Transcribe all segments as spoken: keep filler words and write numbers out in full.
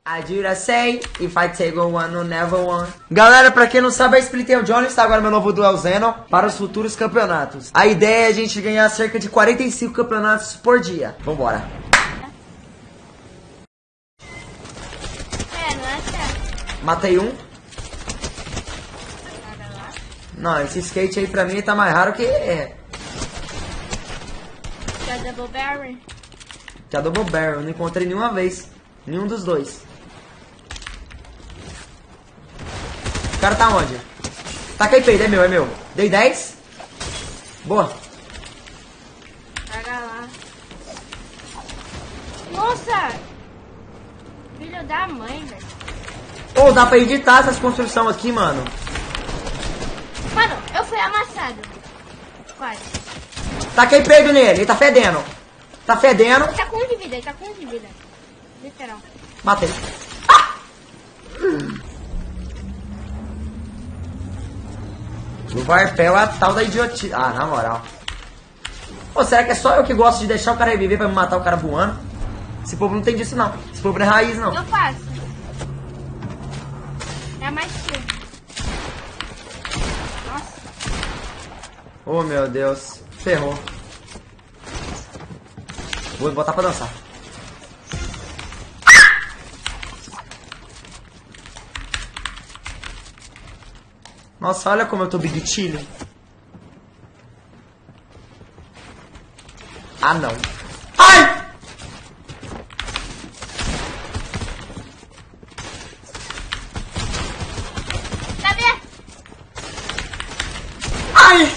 I did I say, if I take one, no never one. Galera, pra quem não sabe, a Split Tail Johnny está agora meu novo Duel Zeno para os futuros campeonatos. A ideia é a gente ganhar cerca de quarenta e cinco campeonatos por dia. Vambora. É, não é certo. Matei um. Não, esse skate aí pra mim tá mais raro que... É. Que é Double Barrel. Que a Double Barrel, eu não encontrei nenhuma vez. Nenhum dos dois. O cara tá onde? Taca aí, peito, é meu, é meu. Dei dez. Boa. Pega lá. Nossa! Filho da mãe, velho. Ô, oh, dá pra editar essas construções aqui, mano. Mano, eu fui amassado. Quase. Taquei peito nele, ele tá fedendo. Tá fedendo. Ele tá com um de vida, ele tá com um de vida. Literal. Matei. Ah! O Varpel é a tal da idiotice. Ah, na moral. Pô, será que é só eu que gosto de deixar o cara reviver pra me matar o cara voando? Esse povo não tem disso, não. Esse povo não é raiz, não. Eu faço. É mais que. Nossa. Oh, meu Deus. Ferrou. Vou botar pra dançar. Nossa, olha como eu tô big chilling. Ah, não. Ai! Cadê? Ai!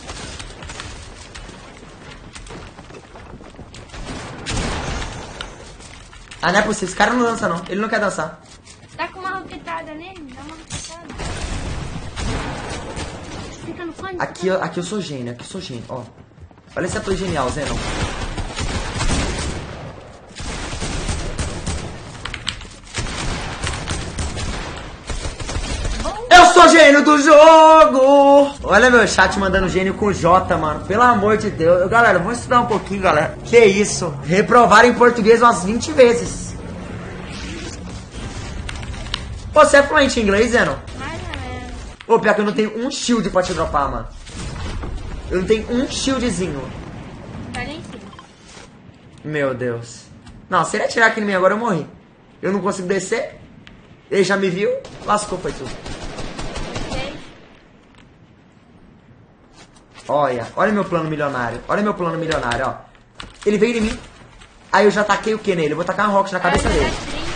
Ah, não é possível. Esse cara não dança, não. Ele não quer dançar. Tá com uma roquetada nele? Dá uma roquetada. Fica no fone. Aqui, eu- aqui eu sou gênio. Aqui eu sou gênio. Ó. Olha essa play genial, Zeno. Eu sou gênio do jogo! Olha meu chat mandando gênio com J, mano. Pelo amor de Deus. Galera, vamos estudar um pouquinho, galera. Que isso? Reprovar em português umas vinte vezes. Pô, você é fluente em inglês, Zeno? Mais ou menos. Ô, pior que eu não tenho um shield pra te dropar, mano. Eu não tenho um shieldzinho. Tá lá em cima. Meu Deus. Não, se ele atirar aqui em mim agora, eu morri. Eu não consigo descer. Ele já me viu. Lascou, foi tudo. Seis. Olha, olha meu plano milionário. Olha meu plano milionário, ó. Ele veio em mim. Aí eu já taquei o que nele? Eu vou tacar um rocket na cabeça dele. trinta.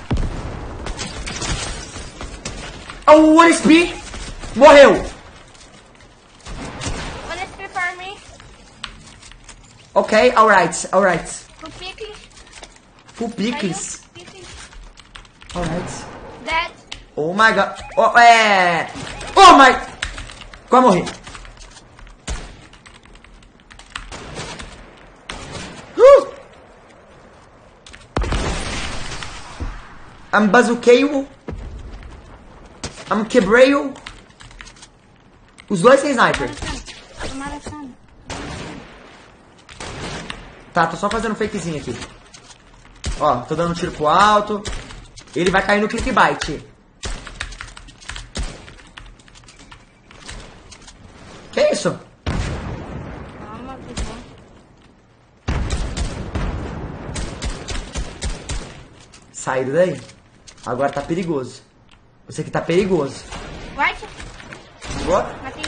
Oh, one S P. Morreu. One S P for me. Ok, alright, alright. O pique. Full pickles. Caiu. Pique. Alright. Dead. Oh my god. Oh, é. Oh my. Quase morri. Uh. I'm bazuqueio. I'm quebreio. Os dois sem sniper. Tomara sana. Tá, tô só fazendo um fakezinho aqui. Ó, tô dando um tiro pro alto. Ele vai cair no clickbait. Que isso? Calma, que bom. Saíram daí. Agora tá perigoso. Você aqui tá perigoso. White. Boa. Matei.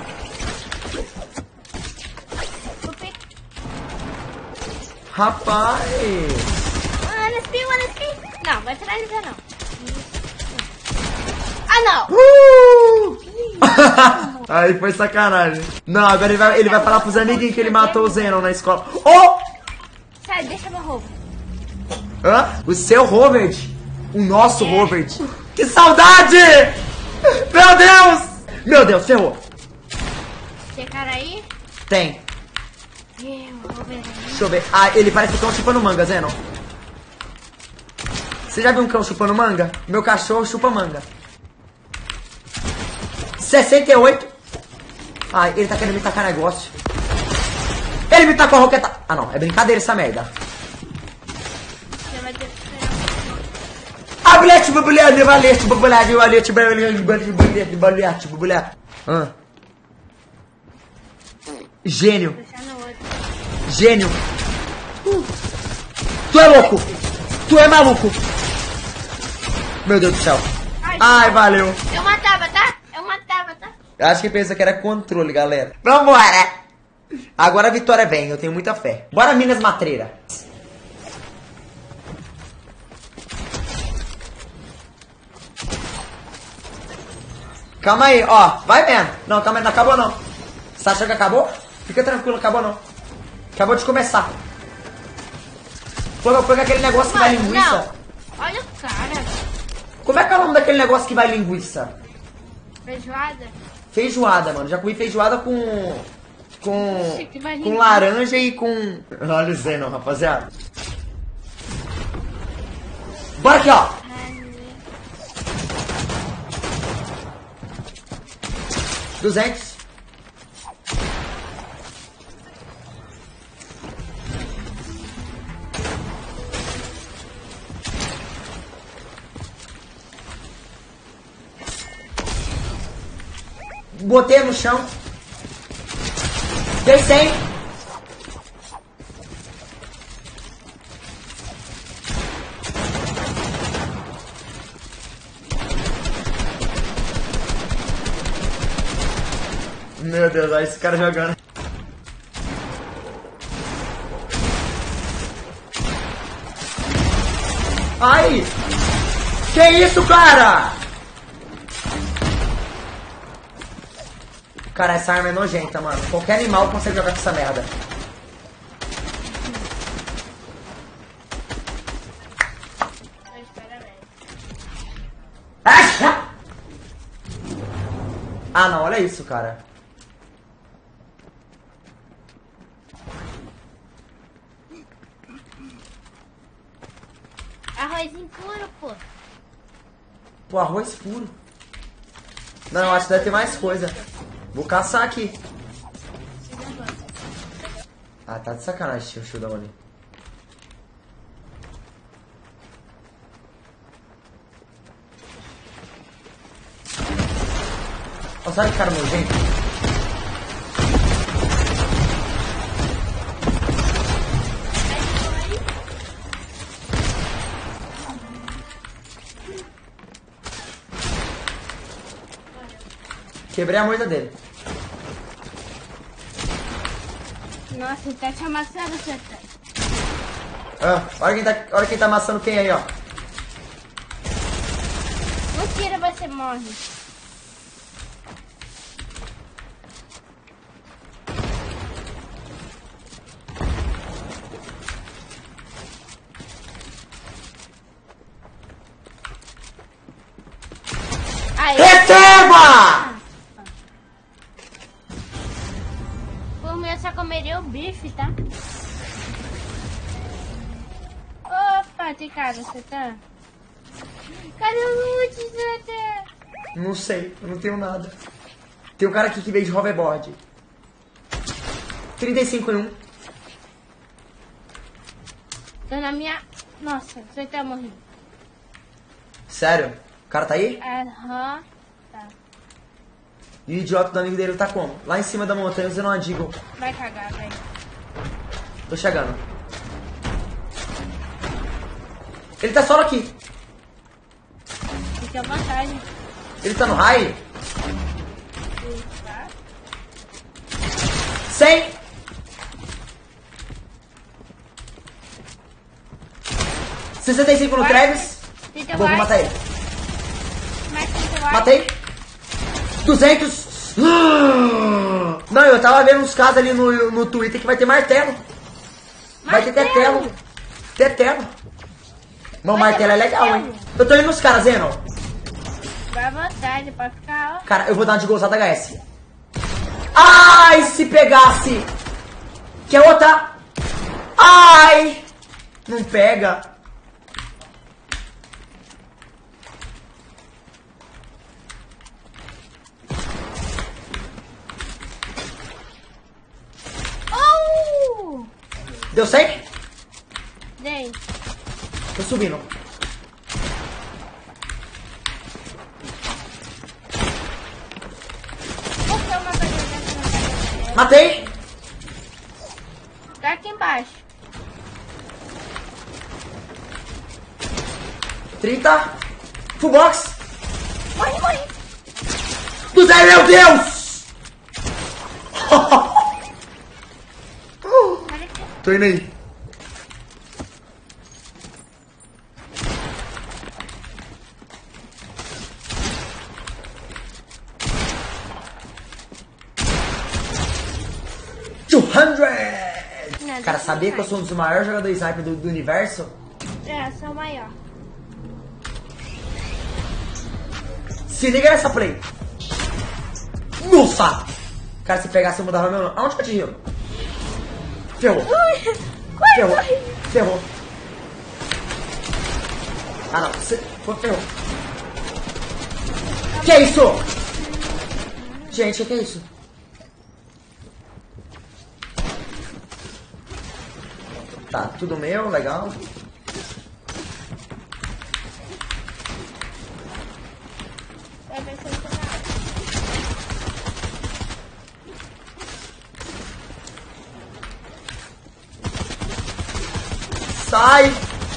O pique. Rapaz. One S P, one S P. Não, vai finalizar não. Ah, não. Uh! Aí foi sacanagem. Não, agora ele vai, ele vai falar pros amiguinhos que ele matou o Zenon na escola. Oh! Sai, deixa meu roubo. Hã? O seu Robert. O nosso Robert. Que saudade! Meu Deus! Meu Deus, ferrou. Tem cara aí? Tem. Eu vou ver. Deixa eu ver. Ah, ele parece um cão chupando manga, Zenon. Você já viu um cão chupando manga? Meu cachorro chupa manga. sessenta e oito. Ai, ele tá querendo me tacar negócio. Ele me tacou a roqueta. Ah, não. É brincadeira essa merda. Você vai ter que Babulete, babulete, babulete, babulete, babulete, babulete, babulete, babulete, babulete. Ah. Gênio. Gênio. Uh. Tu é louco. Tu é maluco. Meu Deus do céu. Ai, Ai valeu. Eu matava, tá? Eu matava, tá? Acho que pensa que era controle, galera. Vambora. Agora a vitória vem, eu tenho muita fé. Bora, Minas Matreira. Calma aí, ó. Vai vendo. Não, calma aí, não acabou não. Você acha que acabou? Fica tranquilo, acabou não. Acabou de começar. Pega, pega aquele negócio que vai linguiça. Não. Olha o cara. Como é que é o nome daquele negócio que vai linguiça? Feijoada? Feijoada, mano. Já comi feijoada com... Com... Com laranja e com... Olha o Zeno, rapaziada. Bora aqui, ó. duzentos. Botei no chão. Dei cem. Meu Deus, olha esse cara jogando. Ai! Que isso, cara? Cara, essa arma é nojenta, mano. Qualquer animal consegue jogar com essa merda. Ah, não, olha isso, cara. Arrozinho puro, pô. Pô, arroz puro. Não, eu acho que deve ter mais coisa. Vou caçar aqui. Ah, tá de sacanagem o showdown ali. Olha, sabe que cara nojento? Quebrei a moita dele. Nossa, ele tá te amassando, Santa. Ah, olha quem tá, olha quem tá amassando quem aí, ó. Não tira, você morre. Aí. Receba! Por mim, eu só comeria o bife, tá? Opa, tem cara, você tá? Cadê o loot, Santa? Não sei, eu não tenho nada. Tem um cara aqui que veio de hoverboard. trinta e cinco em um. Tô na minha... Nossa, você tá morrendo. Sério? O cara tá aí? Aham. Tá. E o idiota do amigo dele tá como? Lá em cima da montanha usando uma Deagle. Vai cagar, vai. Tô chegando. Ele tá solo aqui. Fica à vontade. Ele tá no high? Tá? cem. sessenta e cinco no Travis. Vou, vou matar ele. Matei. duzentos. Não, eu tava vendo uns casos ali no, no Twitter que vai ter martelo. Vai ter tetelo. Tetelo. Meu martelo é legal, hein? Eu tô indo nos caras, Zeno. Vai à vontade, pode ficar, ó. Cara, eu vou dar uma de gozada H S. Ai, se pegasse. Quer outra? Ai. Não pega. Oh! Deu cem? Dei. Tô subindo. Matei. Tá aqui embaixo. trinta. Full box. Morri, morri. Do Zé, meu Deus! Olha aqui. Tô indo aí. duzentos! Não, Cara, não sabia que eu vai. sou um dos maiores jogadores sniper do, do universo? É, sou o maior. Se liga nessa play. Nossa! Cara, se pegasse eu mudava meu nome. Aonde que eu te rio? Ferrou. Ui, quase Ferrou. morri. Ferrou. Ah, não. Você... Foi, ferrou. Que é isso? Gente, o que é isso? Tá, tudo meu, legal. Vai ver se eu tô na Sai!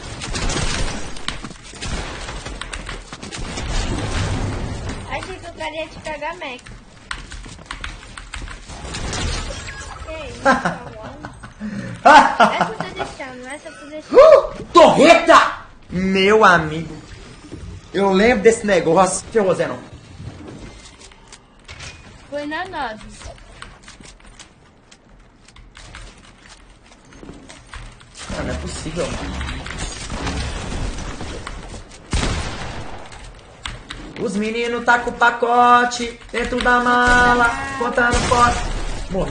Achei que eu queria te cagar, Mac. Que isso, tá bom? Essa eu tô deixando, essa eu tô deixando. Uh, torreta! Meu amigo. Eu lembro desse negócio. Ferrou, Zé, não. Foi na nove. Ah, não é possível, mano. Os meninos tá com o pacote dentro da mala, contando pote. Morre.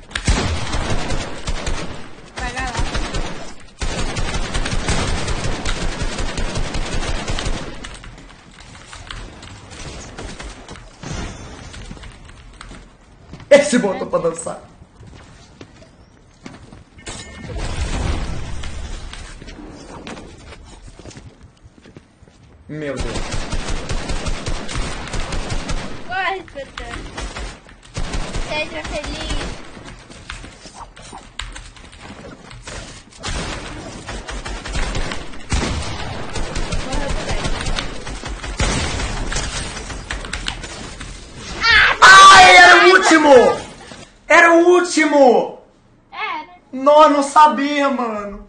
Paga lá. Esse botou pra dançar. Meu Deus. Corre, Petã. Seja feliz. Morreu também. Ai, era o último! Era o último! Era. Não, não sabia, mano.